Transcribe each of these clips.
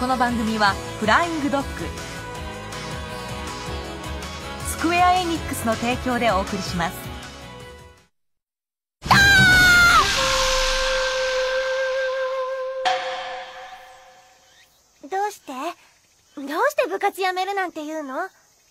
この番組はフライングドッグ、スクウェアエニックスの提供でお送りします。 どうして部活やめるなんて言うの？なん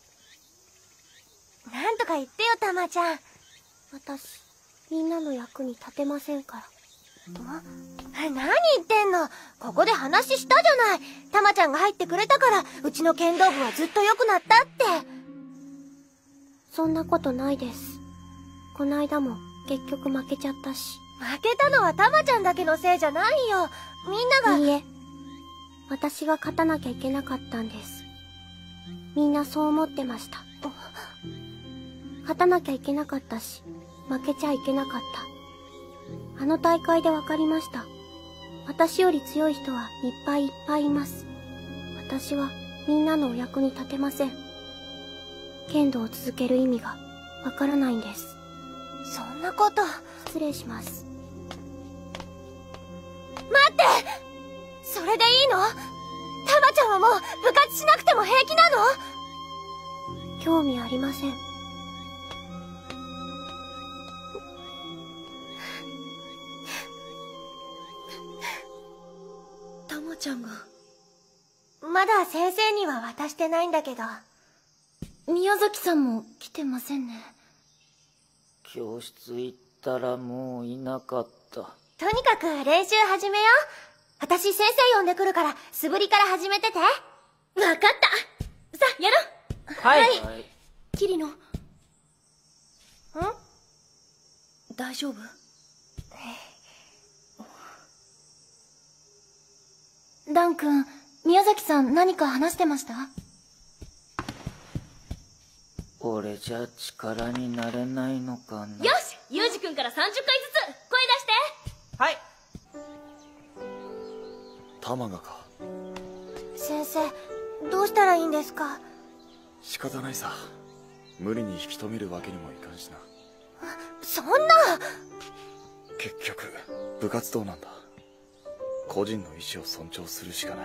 とか言ってよ、たまちゃん。 私、みんなの役に立てませんから。 何言ってんの？ここで話したじゃない。たまちゃんが入ってくれたから、うちの剣道部はずっと良くなったって。 そんなことないです。こないだも結局負けちゃったし。 負けたのはたまちゃんだけのせいじゃないよ。みんなが。 いいえ、私が勝たなきゃいけなかったんです。みんなそう思ってました。勝たなきゃいけなかったし、負けちゃいけなかった。あの大会で分かりました。私より強い人はいっぱいいっぱいいます。私はみんなのお役に立てません。剣道を続ける意味がわからないんです。 そんなこと。 失礼します。 待って！それでいいの？たまちゃんはもう部活しなくても平気なの？ 興味ありません。 たまちゃんが。まだ先生には渡してないんだけど。 宮崎さんも来てませんね。 教室行ったらもういなかった。 とにかく練習始めよう。私先生呼んでくるから素振りから始めてて。わかった。さあやろう。 はい、 桐野。 大丈夫？ ダン君、宮崎さん何か話してました？ 俺じゃ力になれないのかな。 よし、ユウジ君から30回ずつ声出して。 はい。 玉がか。 先生、どうしたらいいんですか？ 仕方ないさ。無理に引き止めるわけにもいかんしな。 そんな。 結局部活動なんだ。個人の意志を尊重するしかない。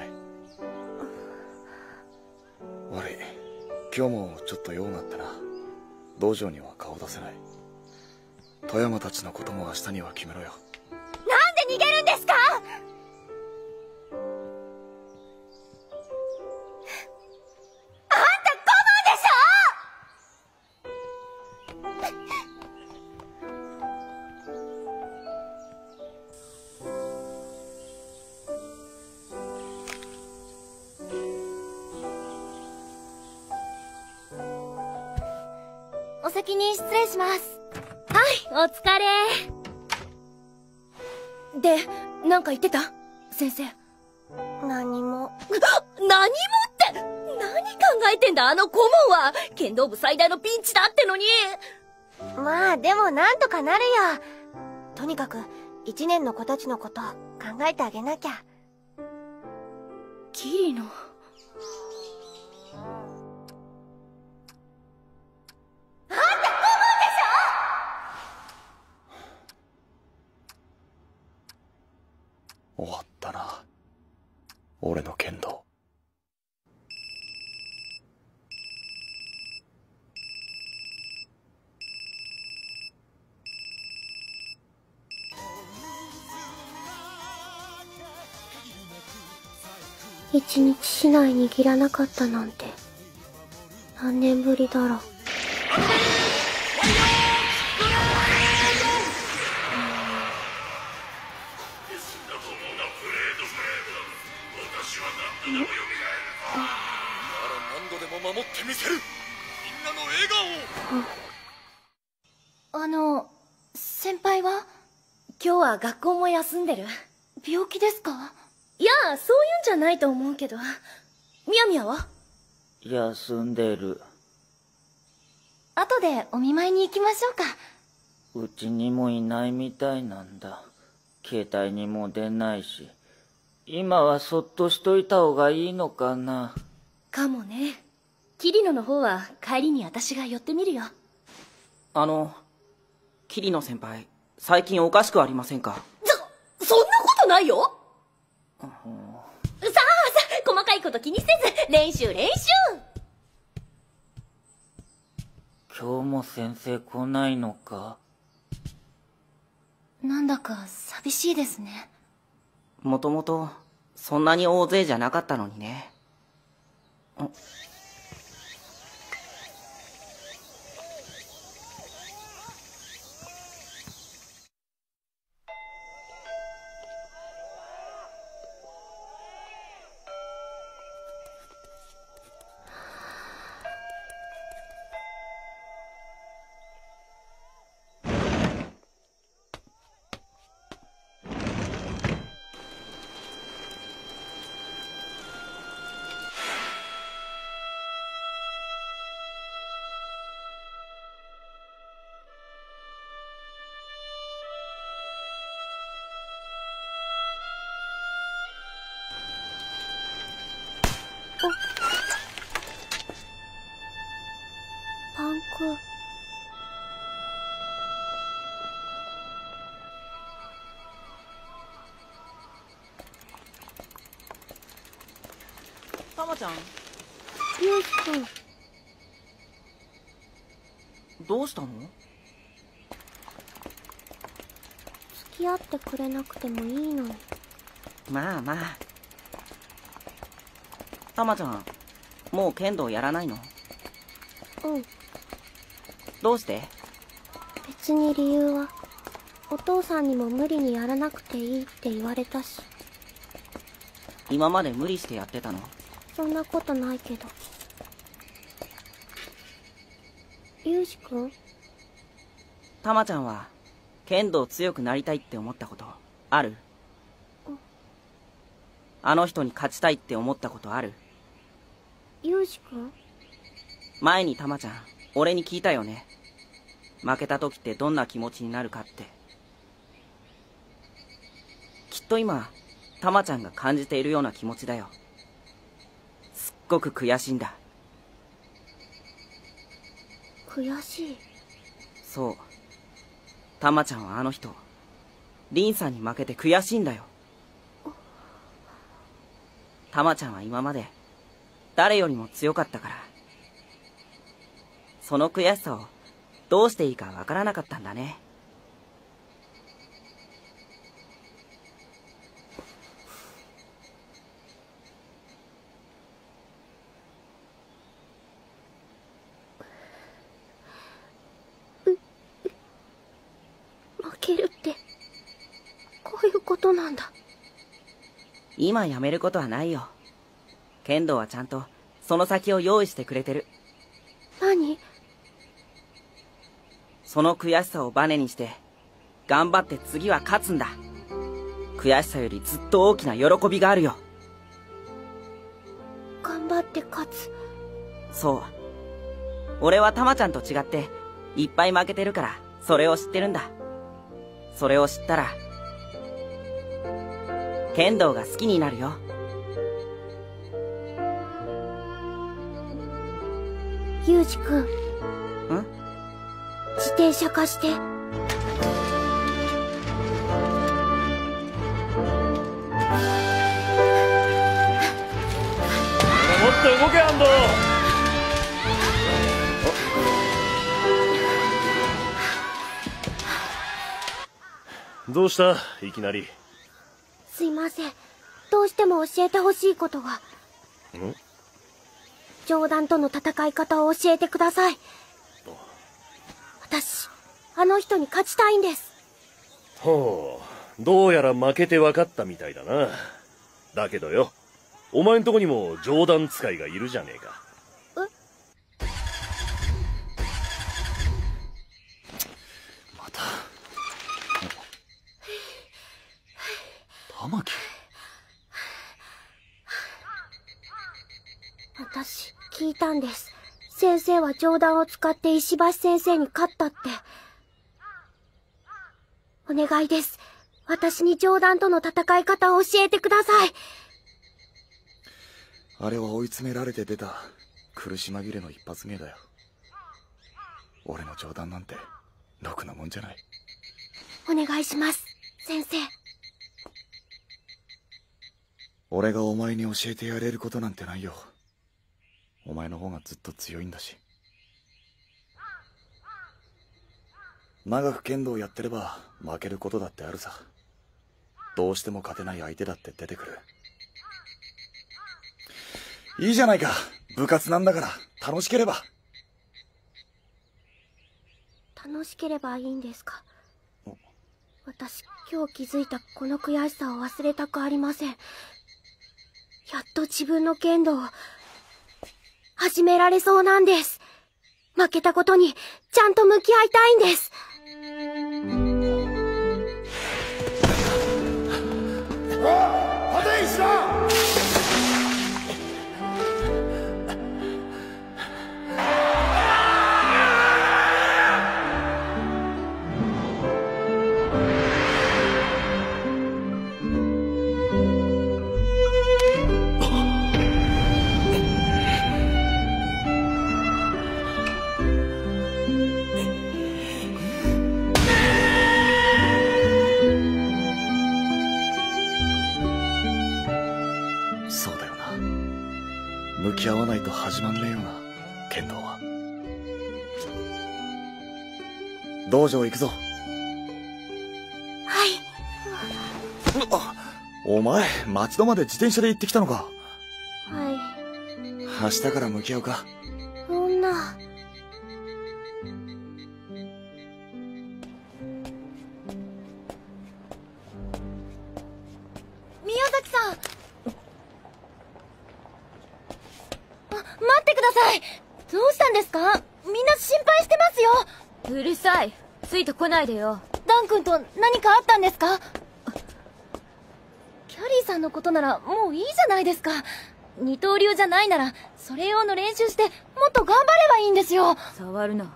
悪い、今日もちょっと用があってな。道場には顔出せない。富山たちのことも明日には決めろよ。 なんで逃げるんですか？あんた顧問でしょ！ お先に失礼します。 はい、お疲れ。で、なんか言ってた？先生。 何も。 何もって何考えてんだあの顧問は。剣道部最大のピンチだってのに。 まあでもなんとかなるよ。とにかく1年の子たちのこと考えてあげなきゃ。 桐野。 終わったな、俺の剣道。 一日市内に握らなかったなんて何年ぶりだろう。 守ってみせる。みんなの笑顔を。先輩は？ 今日は学校も休んでる。 病気ですか？ いや、そういうんじゃないと思うけど。みやみやは？ 休んでる。 後でお見舞いに行きましょうか。 うちにもいないみたいなんだ。携帯にも出ないし。今はそっとしといた方がいいのかな。 かもね。桐野の方は帰りに私が寄ってみるよ。 桐野先輩、最近おかしくありませんか？ そんなことないよ。さあ細かこと気にせず、練習練習。 今日も先生来ないのか。 なんだか寂しいですね。 もともと、そんなに大勢じゃなかったのにね。 パンク。 たまちゃん、 ゆうきくん、 どうしたの？ 付き合ってくれなくてもいいのに。 まあまあ。たまちゃん、もう剣道やらないの？ うん。 どうして？ 別に理由は、お父さんにも無理にやらなくていいって言われたし。 今まで無理してやってたの？ そんなことないけど。ゆうじくん？ たまちゃんは、剣道強くなりたいって思ったことある？あの人に勝ちたいって思ったことある？ ゆうじくん？ 前にたまちゃん、俺に聞いたよね。負けた時ってどんな気持ちになるかって。きっと今、たまちゃんが感じているような気持ちだよ。すっごく悔しいんだ。 悔しい。 そう。たまちゃんはあの人、リンさんに負けて悔しいんだよ。たまちゃんは今まで、誰よりも強かったから。その悔しさをどうしていいかわからなかったんだね。 負けるって、こういうことなんだ。 今やめることはないよ。剣道はちゃんとその先を用意してくれてる。 何？ その悔しさをバネにして頑張って次は勝つんだ。悔しさよりずっと大きな喜びがあるよ。 頑張って勝つ。 そう。俺はたまちゃんと違っていっぱい負けてるからそれを知ってるんだ。それを知ったら剣道が好きになるよ。 ゆうじくん。 ん？ 自転車貸して。 もっと動け、アンド。どうした？いきなり。 すいません。どうしても教えてほしいことが。冗談との戦い方を教えてください。私、あの人に勝ちたいんです。 ほう、どうやら負けて分かったみたいだな。だけどよ、お前んとこにも冗談使いがいるじゃねえか。また。玉木。 私、聞いたんです。先生は冗談を使って石橋先生に勝ったって。お願いです。私に冗談との戦い方を教えてください。 あれは追い詰められて出た苦し紛れの一発芸だよ。俺の冗談なんてろくなもんじゃない。 お願いします、先生。 俺がお前に教えてやれることなんてないよ。お前の方がずっと強いんだし。長く剣道をやってれば負けることだってあるさ。どうしても勝てない相手だって出てくる。いいじゃないか、部活なんだから楽しければ。 楽しければいいんですか？私、今日気づいたこの悔しさを忘れたくありません。やっと自分の剣道を始められそうなんです。負けたことにちゃんと向き合いたいんです。 立て石田！そうだよな。向き合わないと始まんねえよな、剣道は。道場行くぞ。 はい。 お前、町戸まで自転車で行ってきたのか。 はい。 明日から向き合うか。 そんな。 宮崎さん。待ってください。どうしたんですか？みんな心配してますよ。 うるさい。ついてこないでよ。 ダン君と何かあったんですか？キャリーさんのことならもういいじゃないですか。二刀流じゃないならそれ用の練習してもっと頑張ればいいんですよ。 触るな。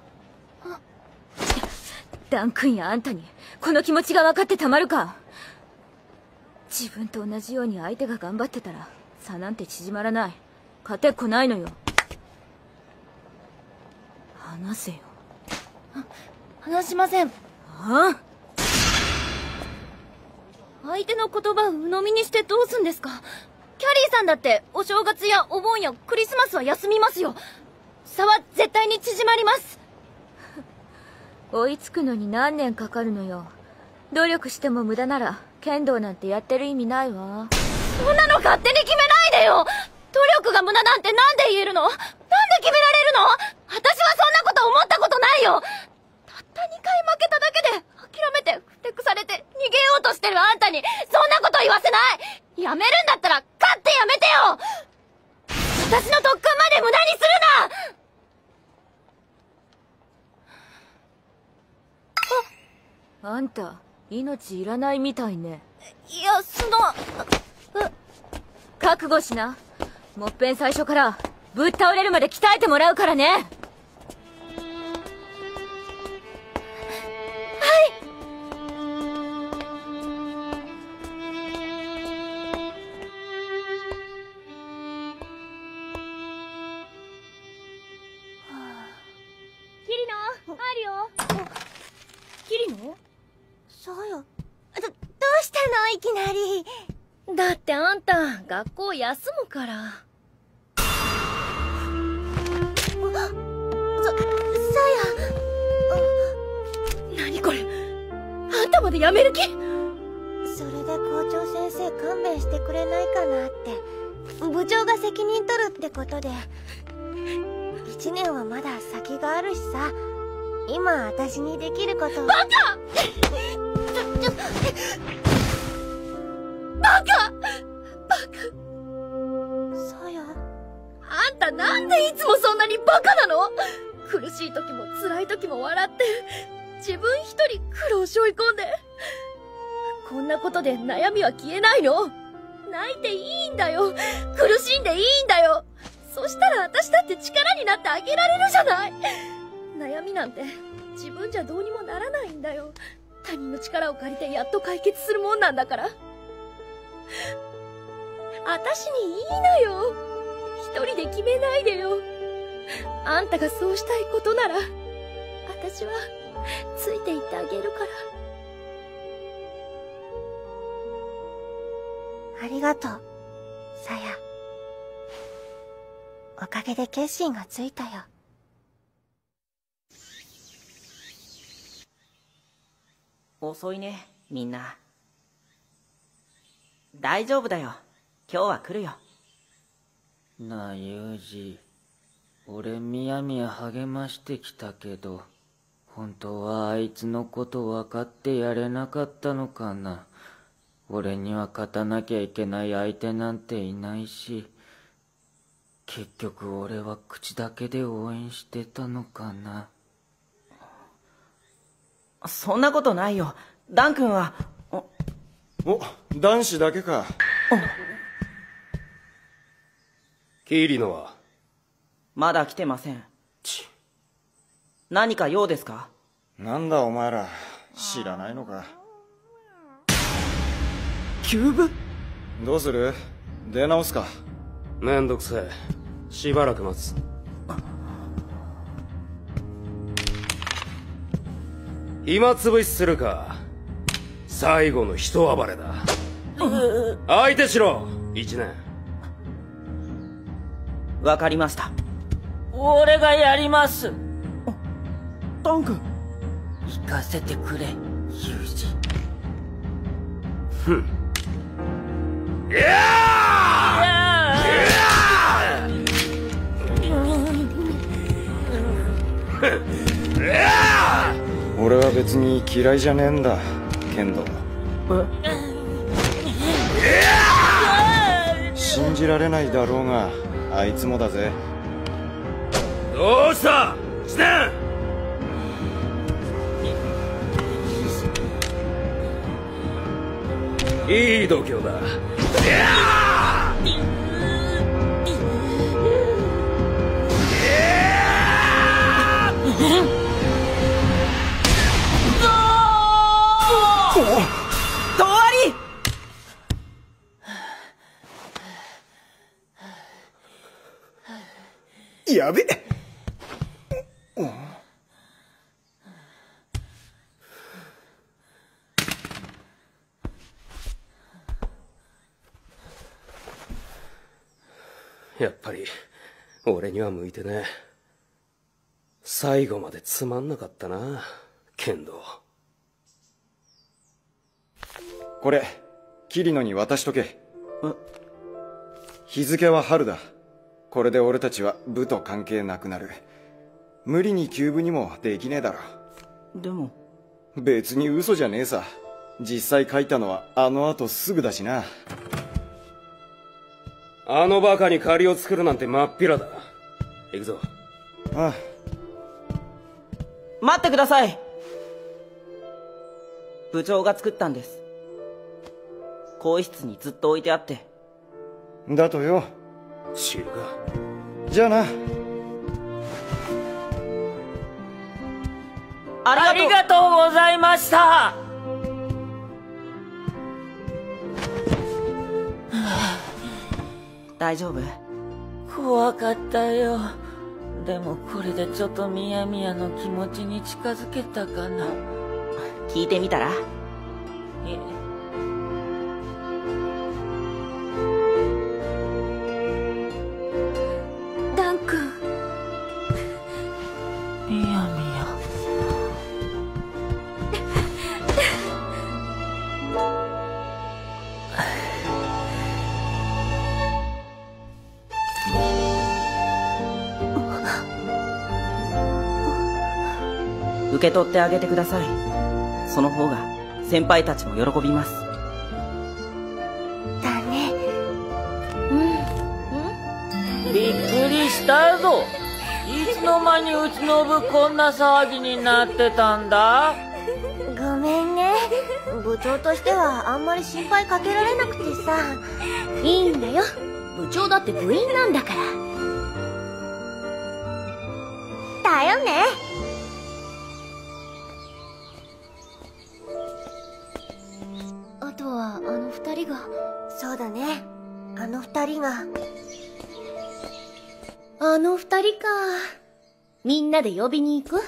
ダン君やあんたにこの気持ちが分かってたまるか。自分と同じように相手が頑張ってたら差なんて縮まらない。勝てっこないのよ。話せよ。 話しません。 ああ、 相手の言葉を鵜呑みにしてどうすんですか？キャリーさんだってお正月やお盆やクリスマスは休みますよ。差は絶対に縮まります。 追いつくのに何年かかるのよ。努力しても無駄なら剣道なんてやってる意味ないわ。 そんなの勝手に決めないでよ。努力が無駄なんてなんで言えるの？なんで決められるの？私はそんなこと思ったことないよ。たった2回負けただけで諦めてふてくされて逃げようとしてるあんたにそんなこと言わせない。やめるんだったら勝ってやめてよ。私の特訓まで無駄にするな。 あんた命いらないみたいね。 いや、 覚悟しな。もっぺん最初からぶっ倒れるまで鍛えてもらうからね。キリノ、入るよ。キリノ？ そうよ。どうしたのいきなり。 だってあんた学校休むから。 さや。 何これ、あんたまでやめる気？ それで校長先生勘弁してくれないかなって。部長が責任取るってことで。1年はまだ先があるしさ。今私にできることは。バカ！バカ！そうよ。 あんたなんでいつもそんなにバカなの？苦しい時も辛い時も笑って自分一人苦労し追い込んで、こんなことで悩みは消えないの？泣いていいんだよ。苦しんでいいんだよ。そしたら私だって力になってあげられるじゃない。悩みなんて自分じゃどうにもならないんだよ。他人の力を借りてやっと解決するもんなんだから。私にいいなよ。一人で決めないでよ。あんたがそうしたいことなら私はついていってあげるから。 ありがとう。 さや、おかげで決心がついたよ。 遅いね、みんな。大丈夫だよ。今日は来るよ。 なあ、ユージ。俺みやみや励ましてきたけど、本当はあいつのこと分かってやれなかったのかな。俺には勝たなきゃいけない相手なんていないし、結局俺は口だけで応援してたのかな。 そんなことないよ。ダン君は。 お、男子だけか。 キーリノはまだ来てません。何か用ですか？ なんだお前ら、知らないのか。 キューブ？ どうする？出直すか？ めんどくせえ。しばらく待つ。暇つぶしするか。最後の一暴れだ。相手しろ、一年。 わかりました。 俺がやります。 ダン君。 行かせてくれ、ユージ。 ふん。いや俺は別に嫌いじゃねえんだ、ケンド。信じられないだろうが、あいつもだぜ。 どうした一年。いい度胸だ。 とわりやべえ。 やっぱり俺には向いてねえ。最後までつまんなかったな、剣道。 これキリノに渡しとけ。日付は春だ。これで俺たちは部と関係なくなる。無理に休部にもできねえだろ。 でも別に嘘じゃねえさ。実際書いたのはあの後すぐだしな。 あのバカに借りを作るなんて真っ平だ。行くぞ。 ああ。 待ってください。部長が作ったんです。更衣室にずっと置いてあって。 だとよ。 知るか。 じゃあな。 ありがとうございました。 大丈夫？ 怖かったよ。でもこれでちょっとミヤミヤの気持ちに近づけたかな。 聞いてみたら？ ダン君。 ミヤミヤ。 受け取ってあげてください。その方が先輩たちも喜びます。 だね。 びっくりしたぞ。いつの間にうちの部こんな騒ぎになってたんだ？ ごめんね。部長としてはあんまり心配かけられなくてさ。 いいんだよ。部長だって部員なんだから。 だよね。 あとはあの二人が。 そうだね。あの二人が。 あの二人か。みんなで呼びに行く？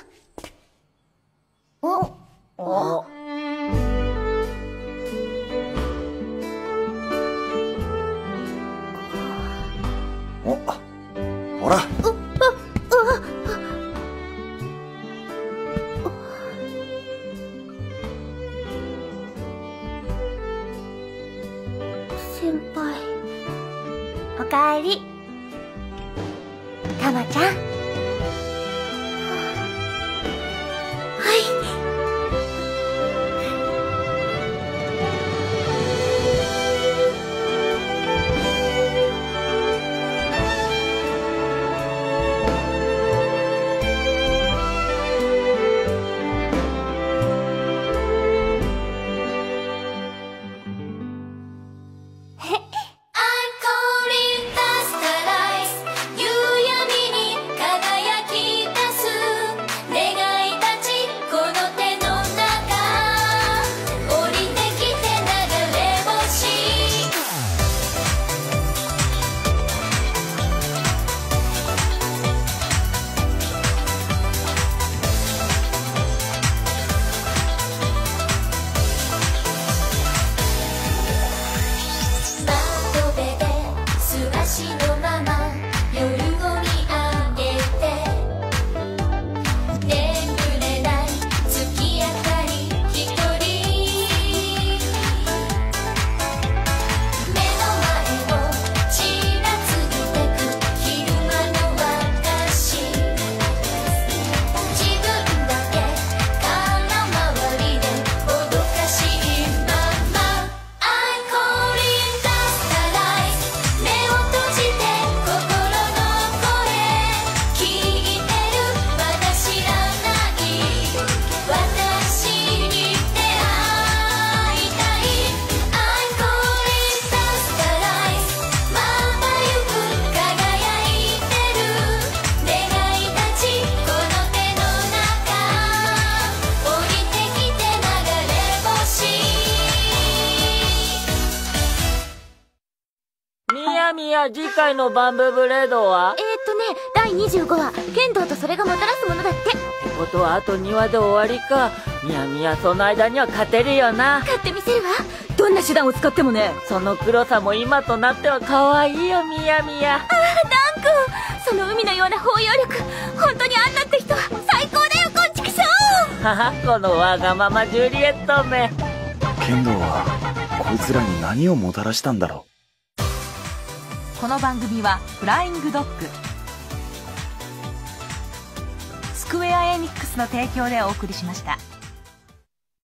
お。 ら。 先輩。 おかえり。たまちゃん。 はい。 次回のバンブーブレードは第25話、剣道とそれがもたらすものだって。 ってことはあと2話で終わりか。みやみやその間には勝てるよな。 勝ってみせるわ。どんな手段を使ってもね。 その黒さも今となっては可愛いよ、みやみや。 ダン君、その海のような包容力、本当にあんなって人は最高だよ、こんちくしょう。 はは、このわがままジュリエットめ。 剣道はこいつらに何をもたらしたんだろう。 この番組はフライングドッグ、スクウェアエニックスの提供でお送りしました。